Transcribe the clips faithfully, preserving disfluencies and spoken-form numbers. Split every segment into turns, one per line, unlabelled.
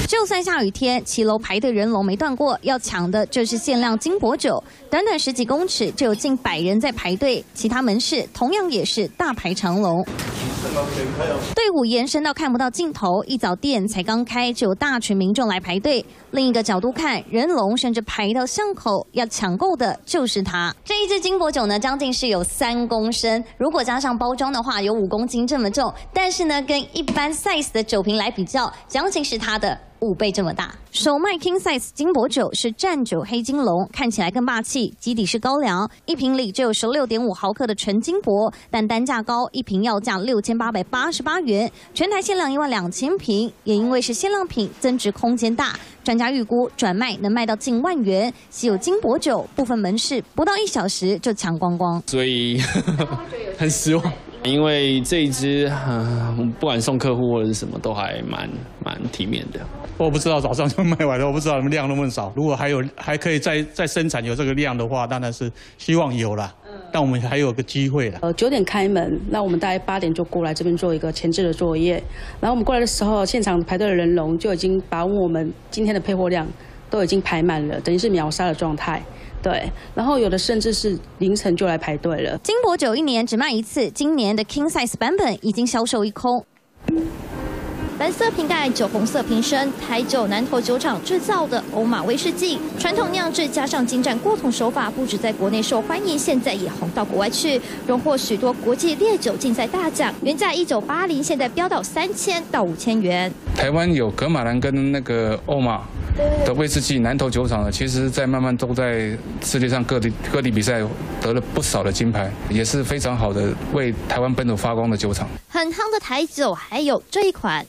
就算下雨天，骑楼排队人龙没断过，要抢的就是限量金箔酒。短短十几公尺就有近百人在排队，其他门市同样也是大排长龙。队伍延伸到看不到尽头，一早店才刚开，就有大群民众来排队。另一个角度看，人龙甚至排到巷口，要抢购的就是它。这一支金箔酒呢，将近是有三公升，如果加上包装的话，有五公斤这么重。但是呢，跟一般 size 的酒瓶来比较，将近是它的五倍这么大。首卖 King Size 金箔酒是战酒黑金龙，看起来更霸气，基底是高粱，一瓶里只有 十六点五毫克的纯金箔，但单价高，一瓶要价六千八百八十八元，全台限量一万两千瓶，也因为是限量品，增值空间大。专家预估转卖能卖到近万元，稀有金箔酒部分门市不到一小时就抢光光，
所以很失望。因为这一支，呃，不管送客户或者是什么，都还蛮蛮体面的。
我不知道早上就卖完了，我不知道你们量那么少。如果还有还可以再再生产有这个量的话，当然是希望有啦。但我们还有个机会啦。
呃，九点开门，那我们大概八点就过来这边做一个前置的作业。然后我们过来的时候，现场排队的人龙就已经把我们今天的配货量都已经排满了，等于是秒杀的状态。对，然后有的甚至是凌晨就来排队了。
金箔酒一年只卖一次，今年的 King Size 版本已经销售一空。
蓝色瓶盖，酒红色瓶身，台酒南投酒厂制造的欧玛威士忌，传统酿制加上精湛过桶手法，不止在国内受欢迎，现在也红到国外去，荣获许多国际烈酒竞赛大奖。原价一九八零，现在飙到三千到五千元。
台湾有格马兰跟那个欧玛的威士忌，南投酒厂的，其实在慢慢都在世界上各地各地比赛得了不少的金牌，也是非常好的为台湾本土发光的酒厂。
很夯的台酒，还有这一款。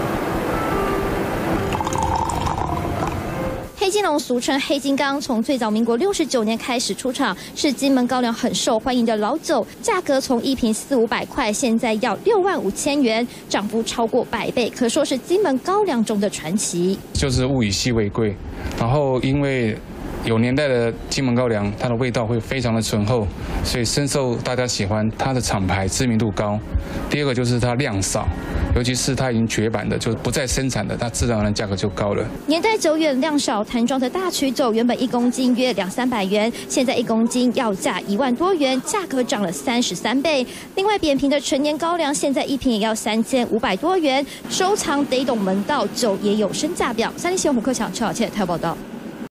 黑金龙俗称黑金刚，从最早民国六十九年开始出厂，是金门高粱很受欢迎的老酒，价格从一瓶四五百块，现在要六万五千元，涨幅超过百倍，可说是金门高粱中的传奇。
就是物以稀为贵，然后因为有年代的金门高粱，它的味道会非常的醇厚，所以深受大家喜欢。它的厂牌知名度高。第二个就是它量少，尤其是它已经绝版的，就不再生产的，它自然而然价格就高了。
年代久远，量少，坛装的大曲酒原本一公斤约两三百元，现在一公斤要价一万多元，价格涨了三十三倍。另外，扁平的陈年高粱现在一瓶也要三千五百多元，收藏得懂门道，酒也有身价表。三立新闻胡克强、邱小倩台报道。